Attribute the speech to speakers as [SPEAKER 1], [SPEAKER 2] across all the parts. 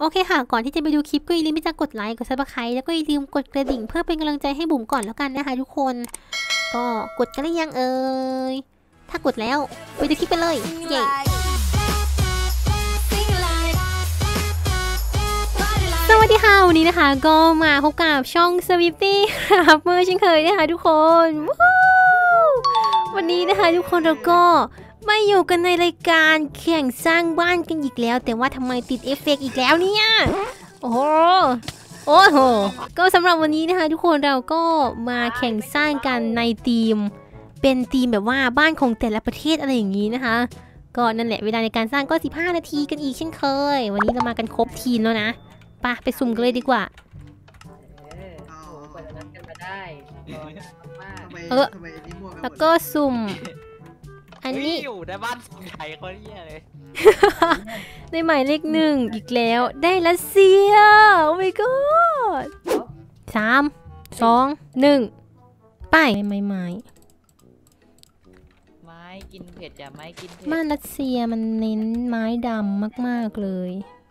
[SPEAKER 1] โอเคค่ะก่อนที่จะไปดูคลิปก็อย่าลืมที่จะกดไลค์กดซับสไครต์แล้วก็อย่าลืมกดกระดิ่งเพื่อเป็นกำลังใจให้บุ๋มก่อนแล้วกันนะคะทุกคนก็กดกันหรือยังถ้ากดแล้วไปดูคลิปกันเลยเย้สวัสดีค่ะวันนี้นะคะก็มาพบกับช่อง Swifty ครับเมื่อเช่นเคยนะคะทุกคนวันนี้นะคะทุกคนเราก็มาอยู่กันในรายการแข่งสร้างบ้านกันอีกแล้วแต่ว่าทำไมติดเอฟเฟกต์อีกแล้วเนี่ยโอ้โหก็สำหรับวันนี้นะคะทุกคนเราก็มาแข่งสร้างกันในทีมเป็นทีมแบบว่าบ้านของแต่ละประเทศอะไรอย่างนี้นะคะก็นั่นแหละเวลาในการสร้างก็15 นาทีกันอีกเช่นเคยวันนี้เรามากันครบทีมแล้วนะไปสุ่มกันเลยดีกว่าแล้วก็สุ่มอันนี้
[SPEAKER 2] อยู่ในบ้านสไทยเขาเยี่ยเลย
[SPEAKER 1] ในหมายเลข1อีกแล้วได้รัสเซียโอ้ my god 3 2 1ไปไม้
[SPEAKER 2] กินเผ็ดอย่าไม้กินเผ็ด
[SPEAKER 1] บ้านรัสเซียมันเน้นไม้ดำมากๆเลย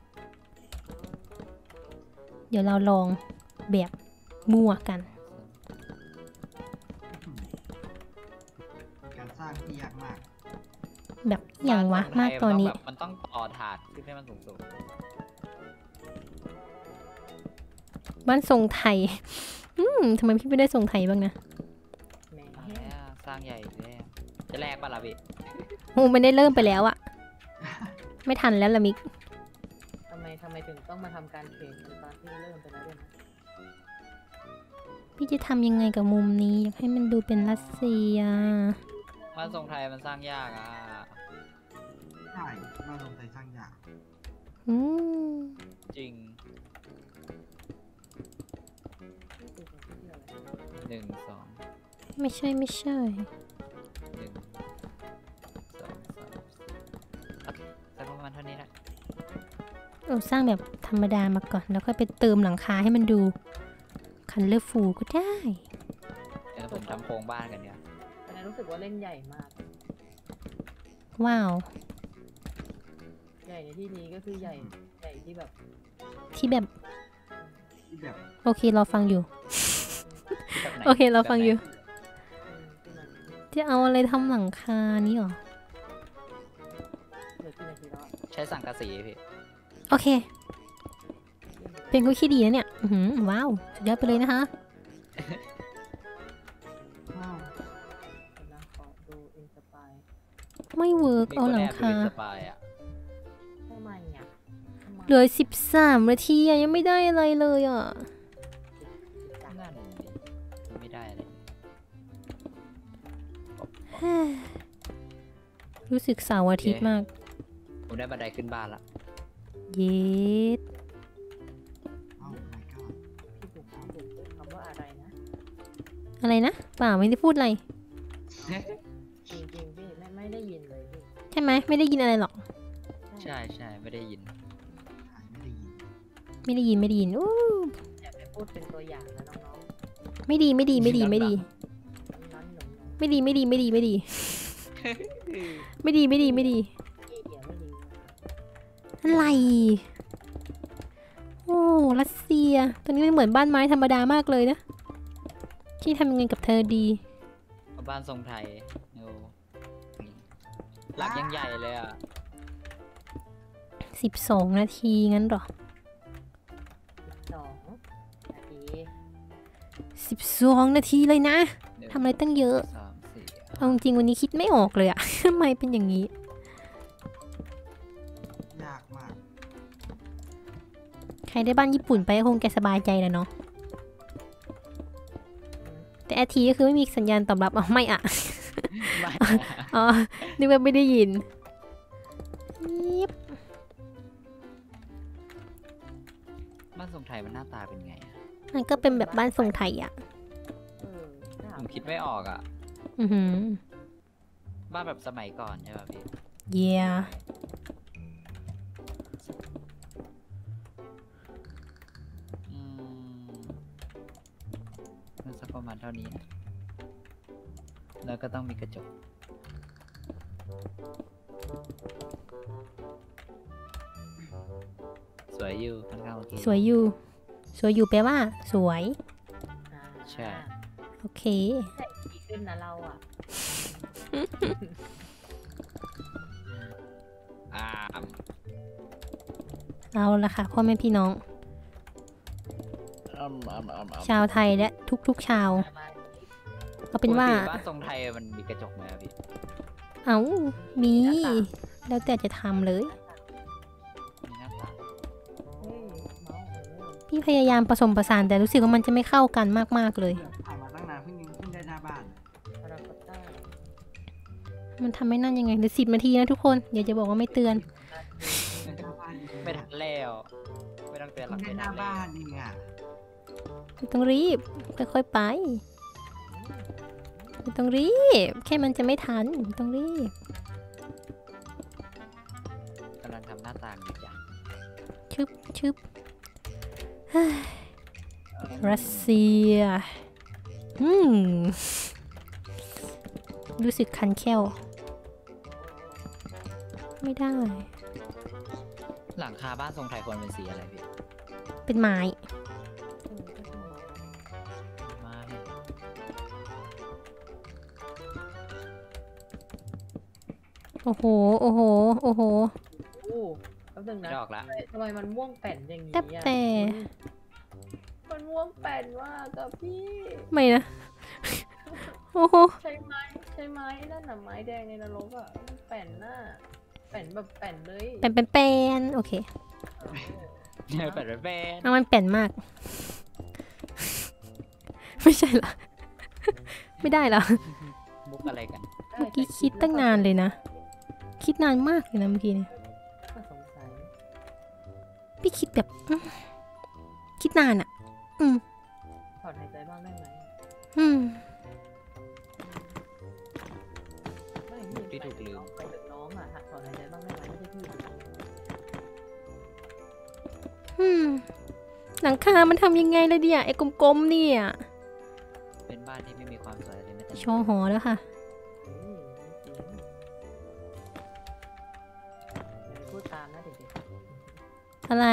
[SPEAKER 1] เดี๋ยวเราลองแบบมั่วกัน
[SPEAKER 3] การสร้างที่ยากมาก
[SPEAKER 1] แบบอย่างวะมากตอนนี้
[SPEAKER 2] มันต้องต่อถาดขึ้นให้มันสูง
[SPEAKER 1] บ้านทรงไทยทำไมพี่ไม่ได้ทรงไทยบ้างนะ
[SPEAKER 2] สร้างใหญ่เลยจะแลกป่ะล่ะพี่
[SPEAKER 1] โอ้ไม่ได้เริ่มไปแล้วอะไม่ทันแล้วละมิก
[SPEAKER 4] ทำไมถึงต้องมาทำการเทรดตอนที่เริ่มไปแล้วด้วยนะ
[SPEAKER 1] พี่จะทำยังไงกับมุมนี้อยากให้มันดูเป็นรัสเซีย
[SPEAKER 2] บ้านทรงไทยมันสร้างยากอ่ะ
[SPEAKER 3] ใช่บ้านทรงไทยสร้างยาก
[SPEAKER 2] จริง1 2
[SPEAKER 1] ไม่ใช่1 2 3
[SPEAKER 2] โอเคแต่ประมาณเท่านี้แหละ
[SPEAKER 1] เราสร้างแบบธรรมดามาก่อนแล้วค่อยไปเติมหลังคาให้มันดูคันเลอร์ฟูลก็ได้
[SPEAKER 2] เดี๋ยวผมทำโครงบ้านกันเนี่ย
[SPEAKER 4] ตอนนั้นรู้สึกว่าเล่นใหญ่มาก
[SPEAKER 1] ว้าว
[SPEAKER 4] ใหญ่ในที่นี้ก็คือใหญ่ที่แบบ
[SPEAKER 1] โอเครอฟังอยู่โอเคเราฟังอยู่จะเอาอะไรทำหลังคานี้หรอ
[SPEAKER 2] ใช้สังกะสีพี่
[SPEAKER 1] โอเคเป็นกุ๊กขี้ดีนะเนี่ยว้าวสุดยอดไปเลยนะคะไม่เวิร์กเอาหลังคาเหลือ13 นาทียังไม่ได้อะไรเลย
[SPEAKER 2] ไม่ได้เลย
[SPEAKER 1] รู้สึกเสาร์อาทิตย์มาก
[SPEAKER 2] ผมได้บันไดขึ้นบ้านละ
[SPEAKER 1] เย็ดอะไรนะเปล่าไม่ได้พูดอะไร
[SPEAKER 4] จริงๆพี่ไม่ได้ยินเลยพี่
[SPEAKER 1] ใช่ไหมไม่ได้ยินอะไรหรอก
[SPEAKER 2] ใช่ไม่ได้ยิน
[SPEAKER 1] อู้
[SPEAKER 4] อยากไปพูดเป็นตัวอย่างนะน้อง
[SPEAKER 1] ๆไม่ดีอะไรโอ้รัสเซียตอนนี้มันเหมือนบ้านไม้ธรรมดามากเลยนะที่ทำยังไงกับเธอดี
[SPEAKER 2] บ้านทรงไทยหลักยังใหญ่เลยอ่ะ
[SPEAKER 1] 12 นาทีงั้นหรอ12 นาทีเลยนะทำอะไรตั้งเยอะเอาจริงวันนี้คิดไม่ออกเลยอะทำไมเป็นอย่างนี้
[SPEAKER 3] ยากมาก
[SPEAKER 1] ใครได้บ้านญี่ปุ่นไปคงแกสบายใจแล้วเนาะแต่อาทีก็คือไม่มีสัญญาณตอบรับไม่อะอ๋อนึกว่าไม่ได้ยิน
[SPEAKER 2] บ้านทรงไทยมันหน้าตาเป็นไง
[SPEAKER 1] มันก็เป็นแบบบ้านทรงไทยอ่ะ
[SPEAKER 2] ผมคิดไม่ออกอ่ะบ้านแบบสมัยก่อนใช่ป่ะพี่
[SPEAKER 1] เย้
[SPEAKER 2] มันสักประมาณเท่านี้แล้วก็ต้องมีกระจก สสวยอยู่ค่อนข้างโอเค
[SPEAKER 1] สวยอยู่ สวยอยู่แปลว่า สวย
[SPEAKER 4] อ่า
[SPEAKER 2] ใช่
[SPEAKER 1] โอเค
[SPEAKER 4] แต่ดีขึ้นนะเราอ่ะ
[SPEAKER 2] อ่า
[SPEAKER 1] เอาละค่ะพ่อแม่พี่น้อง ชาวไทยและทุกๆชาว ก็เป็นว่า
[SPEAKER 2] ปกติบ้านทรงไทยมันมีกระจกไหมอะพี่
[SPEAKER 1] เอ้า มี แล้วแต่จะทำเลย
[SPEAKER 2] มีหน้าต่าง
[SPEAKER 4] เฮ้ยเมาส์
[SPEAKER 1] พี่พยายามผสมผสานแต่รู้สึกว่ามันจะไม่เข้ากันมากๆเลย
[SPEAKER 3] ถ่ายมาตั้งนานเพิ่งได้หน้าบ้าน
[SPEAKER 4] พาราคอตต้า
[SPEAKER 1] มันทำไม่นั่นยังไงหรือ10 นาทีนะทุกคนเดี๋ยวจะบอกว่าไม่เตือน
[SPEAKER 3] หน้าบ้านดี
[SPEAKER 2] ไม่ทันแล้วไม่ต้องเตือนหรอก
[SPEAKER 3] เพิ่งได้
[SPEAKER 2] ไม่
[SPEAKER 3] ห
[SPEAKER 2] ทั
[SPEAKER 3] น้าน
[SPEAKER 2] แล้ว
[SPEAKER 3] บ้านนี่อ่ะ
[SPEAKER 1] ไม่ต้องรีบ ค่อยๆไป ไม่ต้องรีบ แค่มันจะไม่ทันไม่ต้องรีบ
[SPEAKER 2] กำลังทำหน้าต่างอยู่จ้ะ
[SPEAKER 1] ชึบชึบเฮ้ยรัสเซีย รู้สึกคันแค้ว ไม่ได้
[SPEAKER 2] หลังคาบ้านทรงไทยควรเป็นสีอะไรพี่
[SPEAKER 1] เป็นไม้
[SPEAKER 2] มาเนี่ย
[SPEAKER 1] โอ้โห โอ้โห โอ้โห
[SPEAKER 4] โอ้แป๊บนึง
[SPEAKER 2] ไม่
[SPEAKER 4] นะ
[SPEAKER 2] ออกละ
[SPEAKER 4] ทำไมมันม่วงแป่นอย่างนี้
[SPEAKER 1] แต่
[SPEAKER 4] อ่ะ
[SPEAKER 1] แต่
[SPEAKER 4] มันม่วงแป่นมากกับพี่
[SPEAKER 1] ไม่นะ โอ้โห
[SPEAKER 4] ใช่ไหมนั่นน่ะไม้แดงในนรกอ่ะมันแป่นน่ะแป่นแบบแป่นเลย
[SPEAKER 1] เป็นโอเค
[SPEAKER 2] เปิดเป็น
[SPEAKER 1] เอามันแป่นมาก ไม่ใช่เหรอ ไม่ได้เหรอ
[SPEAKER 2] มุกอะไรกัน
[SPEAKER 1] เมื่อกี้คิดตั้งนานเลยนะ คิดนานมากเลยนะเมื่อกี้เนี่ย
[SPEAKER 4] ก็สงสัย
[SPEAKER 1] พี่คิดแบบคิดนานอ่ะ
[SPEAKER 4] ถอนหายใจบ้างได้ไหม
[SPEAKER 1] อืม
[SPEAKER 4] ไม่พี่ไปถึงน้องอ่ะถอนหายใจบ้างได้ไหมไม่ใช่พี่
[SPEAKER 1] หลังคามันทำยังไงเลยเนี่ยไอ้กลมๆเนี่ย
[SPEAKER 2] เป็นบ้านที่ไม่มีความสวยเลยแม้แต่
[SPEAKER 1] โชว์หอแล้วค่ะ
[SPEAKER 4] พูดตามนะเด็ก
[SPEAKER 1] อะไร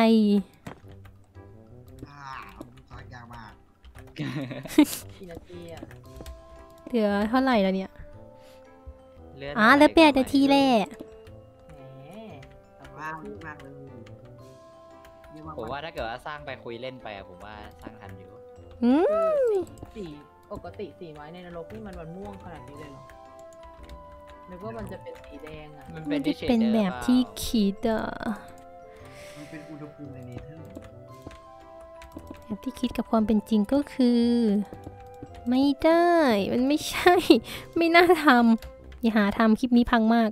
[SPEAKER 3] สากยากมาก
[SPEAKER 4] ๆกี่นาทีอ่ะ
[SPEAKER 1] เหลือเท่าไหร่แล้วเนี่ย
[SPEAKER 2] เลื่อน
[SPEAKER 1] เหลือ8 นาทีแหละ
[SPEAKER 4] แหม
[SPEAKER 3] ว่างมากเลยเยอะมาก
[SPEAKER 2] ผมว่าถ้าเกิดว่าสร้างไปคุยเล่นไปอะผมว่าสร้างทันอยู่
[SPEAKER 1] อืม
[SPEAKER 4] สีปกติสีไม้ในนรกนี่มันม่วงขนาดนี้เลยเหรอนึกว่ามันจะเป็นสีแดงอ่ะ
[SPEAKER 2] มัน
[SPEAKER 1] ไม่
[SPEAKER 2] เป็น
[SPEAKER 1] ได้
[SPEAKER 2] ที่
[SPEAKER 1] เป็น
[SPEAKER 2] shader
[SPEAKER 1] แบบที่คิดอะ
[SPEAKER 3] มันเป็นอุณหภูมิในเนเธอร์
[SPEAKER 1] แบบที่คิดกับความเป็นจริงก็คือ ไม่ได้ มันไม่ใช่ ไม่น่าทำอย่าหาทำคลิปนี้พังมาก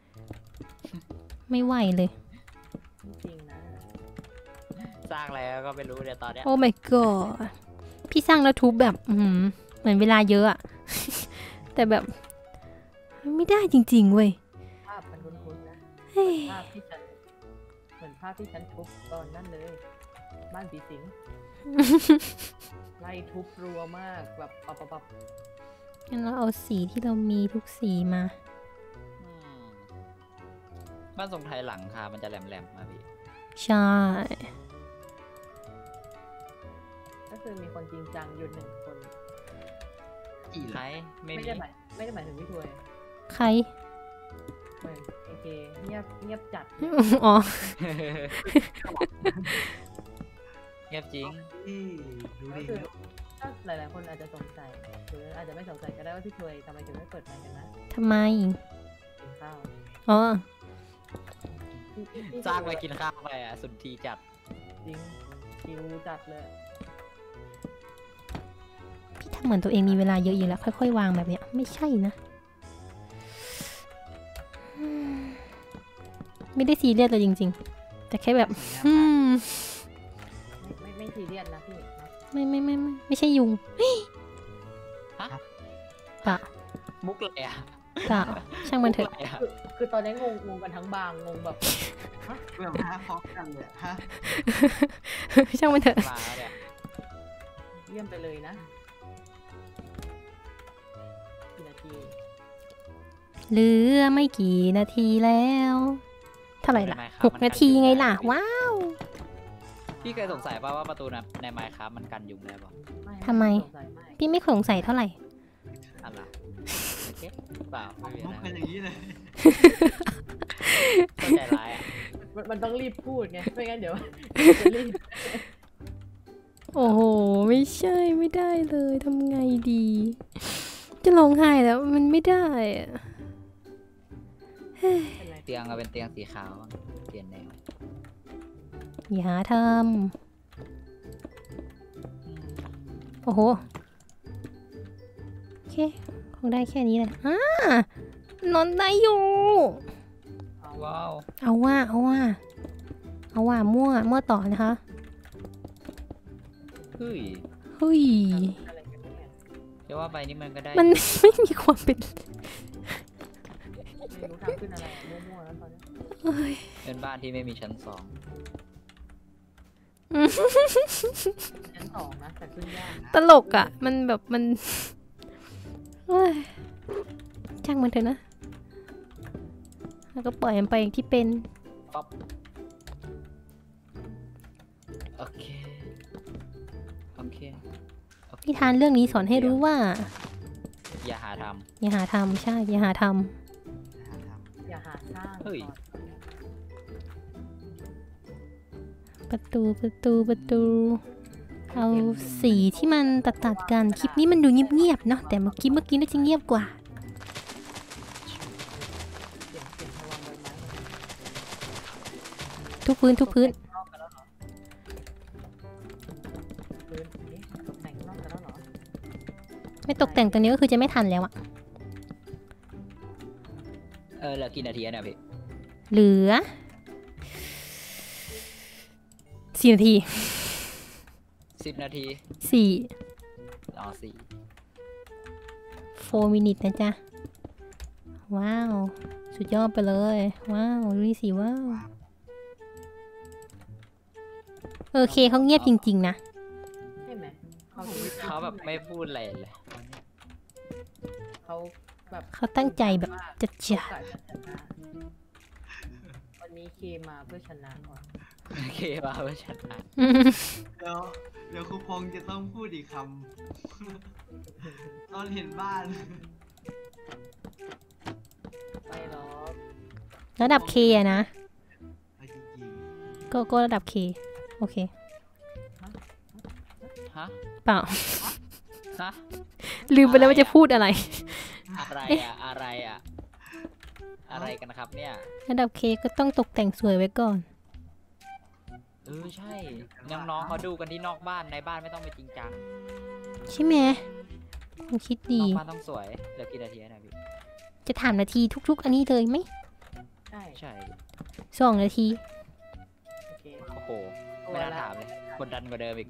[SPEAKER 1] ไม่ไหวเลย
[SPEAKER 4] จริงนะ
[SPEAKER 2] สร้างแล้วก็ไม่รู้เดี๋ยวตอนเนี้ย
[SPEAKER 1] โอ้ my god พี่สร้างแล้วทุบแบบเหมือนเวลาเยอะอะ แต่แบบ ไม่ได้จริงๆเว้ย
[SPEAKER 4] ภาพมันคุ้นๆนะ
[SPEAKER 1] เฮ้ย
[SPEAKER 4] ภาพที่ฉันเหมือนภาพที่ฉันทุบตอนนั่นเลย บ้านผีสิง ไล่ทุบรัวมากแบบปับ
[SPEAKER 1] งั้นเราเอาสีที่เรามีทุกสีมา
[SPEAKER 2] อืมบ้านทรงไทยหลังคามันจะแหลมๆมาพี่
[SPEAKER 1] ใช่
[SPEAKER 4] ก็คือมีคนจริงจังอยู่1 คน
[SPEAKER 3] กี่
[SPEAKER 2] ใคร
[SPEAKER 3] ละ
[SPEAKER 2] ไม่
[SPEAKER 4] ไม่
[SPEAKER 2] มี
[SPEAKER 4] ได้หมายถึงพี่ถวย
[SPEAKER 1] ใคร
[SPEAKER 4] เหมือนเอเคเงียบจัด
[SPEAKER 1] อ๋อ
[SPEAKER 2] เงียบจริง
[SPEAKER 3] ที่ดู
[SPEAKER 4] ก็
[SPEAKER 3] ดิ
[SPEAKER 4] คือถ้าหลายๆคนอาจจะสงสัยหรืออาจจะไม่สงสัยก็ได้ว่าพี่ถวยทำไมถึงไม่เปิดไมค์กันนะ
[SPEAKER 1] ทำไม
[SPEAKER 4] กินข้าว
[SPEAKER 1] อ๋อ
[SPEAKER 4] พี่
[SPEAKER 2] สร้างไปกินข้าวไปอ่ะสุดทีจัด
[SPEAKER 4] จริงคิวจัดเลย
[SPEAKER 1] พี่ทำเหมือนตัวเองมีเวลาเยอะอยู่แล้ว ค่อยๆ วางแบบเนี้ย ไม่ใช่นะ ไม่ได้ซีเรียสเลยจริงๆ แต่แค่แบบ
[SPEAKER 4] ไม่ซีเรียสนะพี่นะ
[SPEAKER 1] ไม่ใช่ยุง
[SPEAKER 2] ฮะ
[SPEAKER 1] เปล่า
[SPEAKER 2] มุกเลยอ่ะ
[SPEAKER 1] เปล่าช่างมันเถอะ
[SPEAKER 2] มุกอะไรอะ
[SPEAKER 4] คือตอนนี้งงกันทั้งบางงงแบบ
[SPEAKER 3] แบบฮะพร้อมกันเลยฮะ
[SPEAKER 1] ช่างมันเถอะ
[SPEAKER 2] มาแล้วเนี่ย
[SPEAKER 4] เยี่ยมไปเลยนะกี่นาที
[SPEAKER 1] เหลือไม่กี่นาทีแล้ว เท่าไหร่ล่ะ
[SPEAKER 2] ทำไมครับ
[SPEAKER 1] 6 นาทีไงล่ะ ว้าว
[SPEAKER 2] พี่เคยสงสัยป่ะว่าประตูในไมค์ครับมันกันยุงได้ป่ะ
[SPEAKER 1] ทำไม
[SPEAKER 4] สงสัยไม่
[SPEAKER 1] พี่ไม่สงสัยเท่าไหร่
[SPEAKER 2] อะไรโอเคเปล่าไม่มี
[SPEAKER 3] มุก
[SPEAKER 2] อะไร
[SPEAKER 3] เป็นอย่างนี้เลย
[SPEAKER 2] ก็ใจร้ายอ่ะ
[SPEAKER 4] มันต้องรีบพูดไงไม่งั้นเดี๋ยวจะรีบ
[SPEAKER 1] โอ้โห ไม่ใช่ไม่ได้เลยทำไงดี จะร้องไห้แล้วมันไม่ได้อะ
[SPEAKER 4] เป็นไร
[SPEAKER 2] เตียงก็เป็นเตียงสีขาวเปลี่ยนแนว
[SPEAKER 1] อย่าหาทำโอ้โห โอเค คงได้แค่นี้แหละนอนได้อยู่
[SPEAKER 2] ว้าว
[SPEAKER 1] เอาว่ามั่วต่อนะคะ
[SPEAKER 2] เฮ้ย
[SPEAKER 1] เฮ้ย
[SPEAKER 4] อะไรกันเนี่ย
[SPEAKER 2] จะว่าไปนี่มันก็ได้
[SPEAKER 1] มัน ไม่มีความเป็น
[SPEAKER 4] ไม่รู้ทำขึ้นอะไรมั่วๆแล้วตอนนี้
[SPEAKER 1] เฮ้ย
[SPEAKER 2] เป็นบ้านที่ไม่มีชั้นสอง
[SPEAKER 4] ชั้นสองนะแต่ขึ้นยาก
[SPEAKER 1] ตลกอ่ะ มันแบบมันเฮ้ยช่างมันเถอะนะ แล้วก็ปล่อยมันไปอย่างที่เป็น
[SPEAKER 2] ปั๊บโอเคโอเค
[SPEAKER 1] นิทานเรื่องนี้สอนให้รู้ว่า
[SPEAKER 2] อย่าหาท
[SPEAKER 1] อย่าหาทำใช่ อย่าหาท
[SPEAKER 4] อย่าหาสร้าง
[SPEAKER 2] เฮ้ย
[SPEAKER 1] ำประตู เอาสีที่มันตัดกัน คลิปนี้มันดูเงียบๆเนาะ แต่เมื่อกี้น่าจะเงียบกว่า
[SPEAKER 4] เสียงพลังใบไม้
[SPEAKER 1] ทุกพื้น
[SPEAKER 4] นอกกันแล้วเหรอพื้นนี้ตกแต่งนอกกันแล้วเหรอ
[SPEAKER 1] ไม่ตกแต่งตรงนี้ก็คือจะไม่ทันแล้วอะ
[SPEAKER 2] ำเหลือกี่นาทีอะเนี่ยพี่
[SPEAKER 1] เหลือ4 นาที
[SPEAKER 2] 10 นาที
[SPEAKER 1] 4
[SPEAKER 2] อ๋อ4
[SPEAKER 1] 4 minutes นะจ๊ะ ว้าว สุดยอดไปเลย ว้าวดูนี่สิว้าว เคเขาเงียบจริงๆนะ
[SPEAKER 4] ใช่ไหมเขา
[SPEAKER 2] เขาแบบไม่พูดอะไรเลย
[SPEAKER 4] เขาแบบ
[SPEAKER 1] เขาตั้งใจแบบจะ
[SPEAKER 4] โอกาสจะชนะวันนี้เคมาเพื่อชนะก่อน
[SPEAKER 2] โอเคป่ะเพื่อชนะ
[SPEAKER 3] เดี๋ยวครูพงษ์จะต้องพูดอีกคำ ตอนเห็นบ้าน
[SPEAKER 4] ไม่หรอก
[SPEAKER 1] ระดับ K อะนะ
[SPEAKER 3] เอาจริง
[SPEAKER 1] ก็ระดับ K โอเค
[SPEAKER 2] ฮะ
[SPEAKER 1] เปล่า
[SPEAKER 2] ฮะ
[SPEAKER 1] ลืมไปแล้วว่าจะพูดอะไร
[SPEAKER 2] อะไรอะอะไรอะอะไรกันนะครับเนี่ย
[SPEAKER 1] ระดับ K ก็ต้องตกแต่งสวยไว้ก่อน
[SPEAKER 2] ใช่น้องๆเขาดูกันที่นอกบ้านในบ้านไม่ต้องไปจริงจัง
[SPEAKER 1] ใช่ไหมผมคิด
[SPEAKER 2] น
[SPEAKER 1] ดี
[SPEAKER 2] อกบ้านต้องสวยเหลือกี่นาทีนะพี่
[SPEAKER 1] จะถามนาทีทุกๆ อันนี้เลยไหม
[SPEAKER 4] ใช่
[SPEAKER 2] ใช่
[SPEAKER 1] 2 นาที
[SPEAKER 4] โอเค
[SPEAKER 2] โอ้โหไม่น่าถามเลยกดดันกว่าเดิมอีก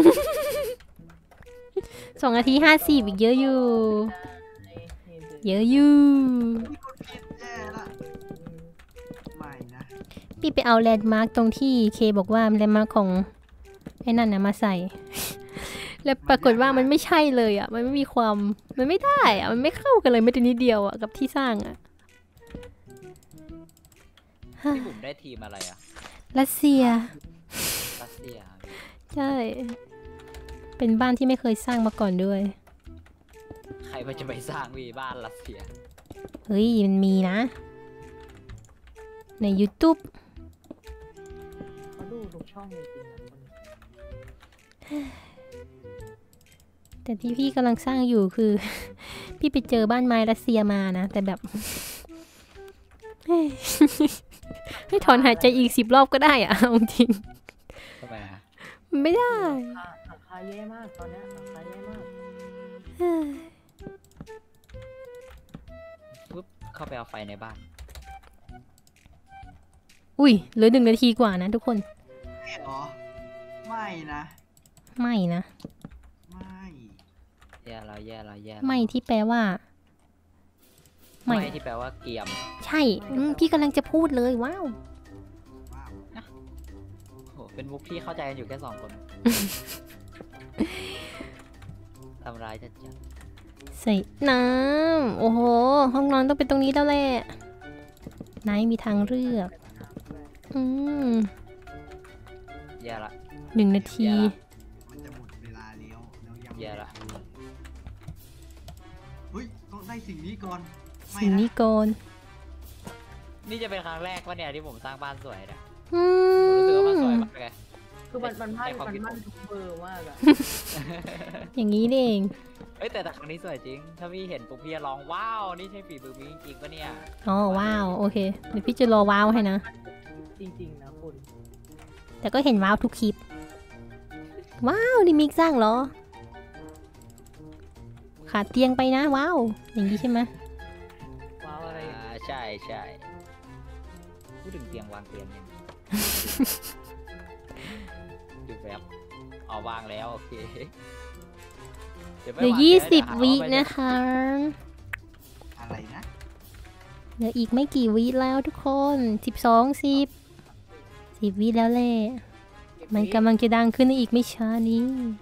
[SPEAKER 1] 2 นาที 50 อีกเยอะอยู่
[SPEAKER 4] ได้
[SPEAKER 1] เยอะอยู่
[SPEAKER 3] ๆผิดแย่ละไม่นะ
[SPEAKER 1] พี่ไปเอาแลนด์มาร์กตรงที่เคบอกว่าแลนด์มาร์กของไอ้นั่นนะมาใส่ แล้วปรากฏว่ามันไม่ใช่เลยอ่ะ มันไม่มีความ มันไม่ได้อ่ะ มันไม่เข้ากันเลยแม้แต่นิดเดียวอ่ะกับที่สร้างอ่ะ
[SPEAKER 2] พี่บุ๋มได้ทีมอะไรอะ
[SPEAKER 1] รัสเซีย
[SPEAKER 2] รัสเซีย
[SPEAKER 1] ใช่ เป็นบ้านที่ไม่เคยสร้างมาก่อนด้วย
[SPEAKER 2] ใครมันจะไปสร้างวีบ้านรัสเซีย
[SPEAKER 1] เฮ้ย มันมีนะ ใน YouTube
[SPEAKER 4] เขาดูทุกช่องจริงๆนะคนนี้
[SPEAKER 1] แต่ที่พี่กำลังสร้างอยู่คือ พี่ไปเจอบ้านไม้รัสเซียมานะ แต่แบบ ให้ถอนหายใจอีก10 รอบก็ได้อะเอาจริง
[SPEAKER 2] ทำไมฮะ
[SPEAKER 1] มันไม่ได้
[SPEAKER 4] หลังคาแย่มากตอนเนี้ยหลังคาแย่มาก
[SPEAKER 2] ปุ๊บเข้าไปเอาไฟในบ้าน
[SPEAKER 1] อุ้ยเหลือ1 นาทีกว่านะทุกคน
[SPEAKER 3] ไม่หรอ ไม่นะ
[SPEAKER 1] ไม่นะ
[SPEAKER 3] ไม่
[SPEAKER 2] แย่แล้วแย่แล้วแย่แล้ว
[SPEAKER 1] ไม่ที่แปลว่า ไม่
[SPEAKER 2] ไม่ที่แปลว่าเกียม
[SPEAKER 1] ใช่พี่กำลังจะพูดเลยว้าว
[SPEAKER 3] ว้าว
[SPEAKER 2] โหเป็นมุกที่เข้าใจกันอยู่แค่2 คน ทำร้ายจัด
[SPEAKER 1] ใส่น้ำโอ้โห ห้องนอนต้องเป็นตรงนี้แล้วแหละไหนมีทางเลือก อืม
[SPEAKER 2] ๆแย่ละ
[SPEAKER 1] 1 นาที
[SPEAKER 3] มันจะหมดเวลาแล้วยัง
[SPEAKER 2] แย่ละ
[SPEAKER 3] เฮ้ยต้องได้สิ่งนี้ก่อนไม่
[SPEAKER 1] สิ่งนี้ก่อน
[SPEAKER 2] นี่จะเป็นครั้งแรกวะเนี่ยที่ผมสร้างบ้านสวยนะ
[SPEAKER 1] อื
[SPEAKER 2] ผมรู้สึกว่ามันสวย
[SPEAKER 1] ม
[SPEAKER 2] มากเลย
[SPEAKER 4] คือมันมั่นทุกเบอร์มากอะ
[SPEAKER 1] อย่างนี้นี่เอง
[SPEAKER 2] เฮ้ยแต่ครั้งนี้สวยจริง ถ้าพี่เห็นปุ๊บพี่จะร้องว้าวนี่ใช่ฝีมือมีจริงๆปะเนี่ย
[SPEAKER 1] อ๋อว้าวโอเคเดี๋ยวพี่จะรอว้าวให้นะ
[SPEAKER 4] จริงๆนะคุณ
[SPEAKER 1] แต่ก็เห็นว้าวทุกคลิป ว้าวนี่มิกสร้างเหรอ ขาดเตียงไปนะว้าวอย่างนี้ใช่ไหม
[SPEAKER 4] ว้าวอะไร
[SPEAKER 2] ใช่ใช่พูดถึงเตียงวางเตียงยังดูแบบเอาวางแล้วโอเค
[SPEAKER 1] เหลือ
[SPEAKER 2] ดี๋วไม่วาง
[SPEAKER 1] 20 วินะคะ
[SPEAKER 3] อะไรนะ
[SPEAKER 1] เหลืออีกไม่กี่วิแล้วทุกคน10 วิแล้วแหละมันกำลังจะดังขึ้นในอีกไม่ช้านี้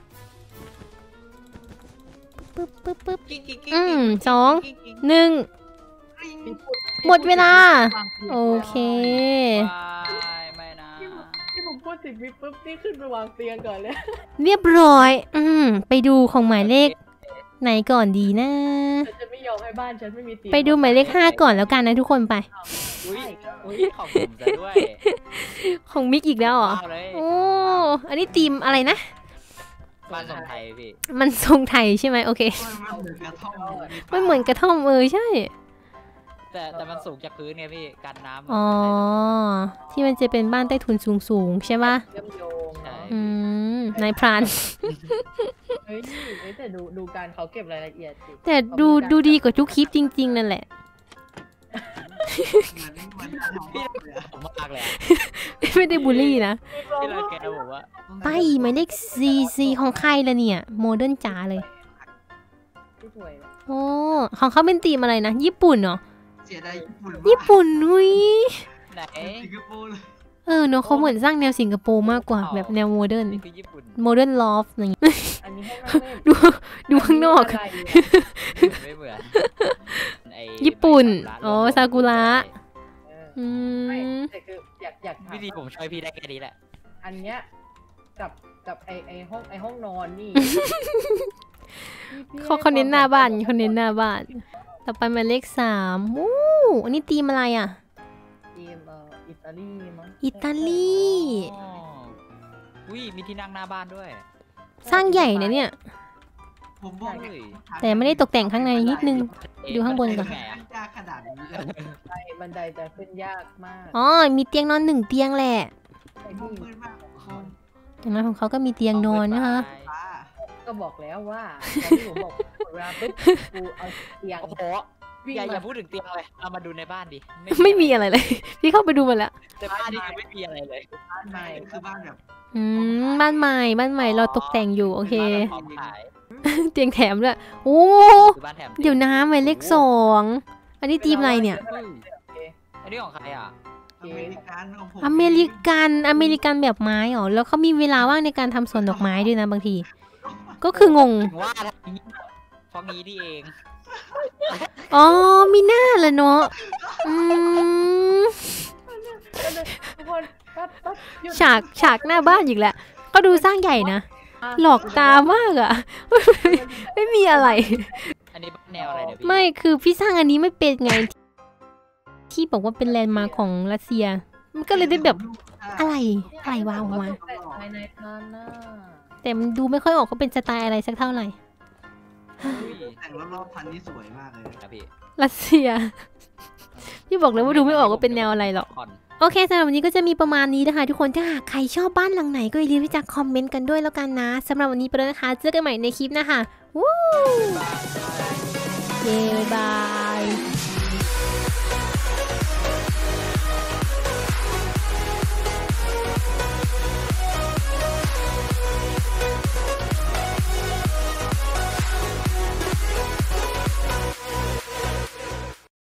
[SPEAKER 1] ปึ๊บปึ๊บปึ๊บ
[SPEAKER 2] กิ๊กกิ๊ก
[SPEAKER 1] 2 1 หมดเวลา โอเค
[SPEAKER 2] ไม่นะ
[SPEAKER 4] ที่ผมพูด10 วิปุ๊บนี่ขึ้นไปวางเตียงก่อนเลย
[SPEAKER 1] เรียบร้อย ไปดูของหมายเลขไหนก่อนดีนะ
[SPEAKER 4] ฉันไม่ยอมให้บ้านฉันไม่มีเตียง
[SPEAKER 1] ไปดูหมายเลข5ก่อนแล้วกันนะทุกคนไป
[SPEAKER 2] อุ้ยอุ้ยของผมจะด้วย
[SPEAKER 1] ของมิกอีกแล้วเหรอ
[SPEAKER 2] ว้าวเลย
[SPEAKER 1] โอ้ อันนี้ธีมอะไรนะ
[SPEAKER 2] บ้านทรงไทยพี่
[SPEAKER 1] มันทรงไทยใช่ไหมโอเค
[SPEAKER 3] มันเหมือนกระท่อม
[SPEAKER 1] มันเหมือนกระท่อมใช่
[SPEAKER 2] แต่มันสูงจากพื้นไงพี่กันน้ำ
[SPEAKER 1] อ๋อ ที่มันจะเป็นบ้านใต้ถุนสูงๆใช่ปะ
[SPEAKER 4] เชื่อมโยง
[SPEAKER 2] ใช่
[SPEAKER 1] นายพราน
[SPEAKER 4] เฮ้ยแต่ดูการเขาเก็บรายละเอียดสิ
[SPEAKER 1] แต่ดูดีกว่าทุกคลิปจริงๆนั่นแหละ
[SPEAKER 3] มันกระท่อมเลยอะ
[SPEAKER 2] ผมมากเลยอะ
[SPEAKER 1] ไม่ได้บูลลี่นะ
[SPEAKER 2] ที่เราแกบอกว่า
[SPEAKER 1] ไปหมายเลข4ของใครละเนี่ย โมเดิร์นจ๋าเลย
[SPEAKER 4] ที่สวย
[SPEAKER 1] โอ้ของเขาเป็นธีมอะไรนะ ญี่ปุ่นเหรอ
[SPEAKER 3] เสียดายญี่ปุ่น
[SPEAKER 1] ญี่ปุ่นนุ้ย
[SPEAKER 2] ไหน
[SPEAKER 3] สิงคโปร์เลย
[SPEAKER 1] เนอะเขาเหมือนสร้างแนวสิงคโปร์มากกว่าแบบแนวโมเดิร์น
[SPEAKER 2] นี่คือญี่ปุ่น
[SPEAKER 1] โมเดิร์นลอฟอย่างงี้
[SPEAKER 4] อันนี้ให้นั่งเล่น
[SPEAKER 1] ดูข้างนอก
[SPEAKER 2] ไม่เหมือนไอ้
[SPEAKER 1] ญี่ปุ่น
[SPEAKER 2] ใบ
[SPEAKER 1] อ๋อซากุระ อื
[SPEAKER 4] ไม่
[SPEAKER 1] ม
[SPEAKER 4] แต่คืออยากถาม
[SPEAKER 2] วิธีผมช่วยพี่ได้แค่นี้แหละ
[SPEAKER 4] อันเนี้ยกับไอห้องนอนนี่
[SPEAKER 1] เขาเน้นหน้าบ้านเขาเน้นหน้าบ้าน ต่อไปหมายเลข3วู้อันนี้ธีมอะไรอ่ะ
[SPEAKER 4] ทีมอิตาลีมั้ง
[SPEAKER 1] อิตาลี
[SPEAKER 2] อ๋ออุ้ยมีที่นั่งหน้าบ้านด้วย
[SPEAKER 1] สร้างใหญ่นะเนี่ย
[SPEAKER 3] ผมบอก
[SPEAKER 2] เฮ้ย
[SPEAKER 1] แต่ไม่ได้ตกแต่งข้างในนิดนึง ดูข้างบนก่อน
[SPEAKER 3] แค่ยากขนาดนี้เลย
[SPEAKER 4] บันไดจะขึ้นยากมาก
[SPEAKER 1] อ๋อ มีเตียงนอน1 เตียงแหละ
[SPEAKER 4] ไอ้
[SPEAKER 3] ห้อ
[SPEAKER 4] นี่
[SPEAKER 3] งมืดมากคน
[SPEAKER 1] อย่างนั้นของเขาก็มีเตียงนอนนะคะ
[SPEAKER 3] ฟ้า
[SPEAKER 4] ก็บอกแล้วว่าตอนที่ผมบอกเวลาปุ๊บกูเอาเตียง
[SPEAKER 2] โอ้โหอย่าพูดถึงเตียงเลยเอามาดูในบ้านดิ
[SPEAKER 1] ไม่มีอะไรเลย พี่เข้าไปดูมาแล้ว
[SPEAKER 2] แต่บ้านนี่คือไม่มีอะไรเลย
[SPEAKER 3] บ้านใหม่คือบ้านแบบ
[SPEAKER 1] บ้านใหม่เราตกแต่งอยู่โอเค
[SPEAKER 2] บ้านพร้อมขาย
[SPEAKER 1] เตียงแถมด้วย โอ้
[SPEAKER 2] คือบ้านแถม
[SPEAKER 1] เดี๋ยวนะหมายเลข2อันนี้ธีมอะไรเนี่ย
[SPEAKER 2] เฮ้ยอันนี้ของใครอ่ะ
[SPEAKER 3] อเมริกันของผม
[SPEAKER 1] อเมริกันแบบไม้เหรอ แล้วเขามีเวลาว่างในการทำสวนดอกไม้ด้วยนะบางที ก็คืองง
[SPEAKER 2] ถึงว่าทำอย่างนี้เพราะงี้นี่เอง
[SPEAKER 1] อ๋อ มีหน้าละเนาะอืม
[SPEAKER 4] ทุกคนแป๊บหยุด
[SPEAKER 1] ฉากหน้าบ้านอีกแล้วก็ดูสร้างใหญ่นะ หลอกตามากอะ ไม่มีอะไร
[SPEAKER 2] อันนี้บ้านแนวอะไรเนี่ยพี่
[SPEAKER 1] ไม่คือพี่สร้างอันนี้ไม่เป็นไง ที่บอกว่าเป็นแลนด์มาร์คของรัสเซีย มันก็เลยได้แบบอะไรวะออกมา
[SPEAKER 4] แต่ภายในนั้นน่ะ
[SPEAKER 1] แต่มันดูไม่ค่อยออกก็เป็นสไตล์อะไรสักเท่าไหร่
[SPEAKER 2] อุ้ย
[SPEAKER 3] แต่งรอบๆพันนี่สวยมากเลย
[SPEAKER 2] ครับพี่
[SPEAKER 1] รัสเซีย พี่บอกเลยว่าดูไม่ออกว่าเป็นแนวอะไรหรอก
[SPEAKER 2] คอน
[SPEAKER 1] โอเคสำหรับวันนี้ก็จะมีประมาณนี้นะคะทุกคนถ้าหากใครชอบบ้านหลังไหนก็อย่าลืมที่จะคอมเมนต์กันด้วยแล้วกันนะสำหรับวันนี้ไปแล้วนะคะเจอกันใหม่ในคลิปหนะคะวู้เย้บาย